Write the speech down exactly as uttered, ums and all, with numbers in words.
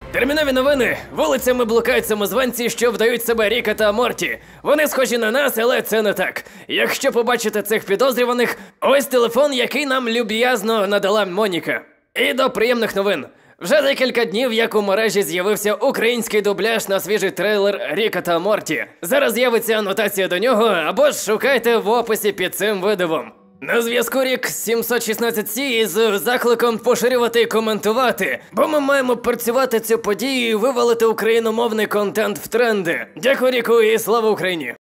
Термінові новини. Вулицями блукають самозванці, що вдають себе Ріка та Морті. Вони схожі на нас, але це не так. Якщо побачите цих підозрюваних, ось телефон, який нам люб'язно надала Моніка. І до приємних новин. Вже декілька днів, як у мережі з'явився український дубляж на свіжий трейлер Ріка та Морті. Зараз з'явиться анотація до нього, або ж шукайте в описі під цим видивом. На зв'язку Рік сімсот шістнадцять сі із закликом поширювати і коментувати, бо ми маємо працювати цю подію і вивалити україномовний контент в тренди. Дякую, Ріку, і слава Україні!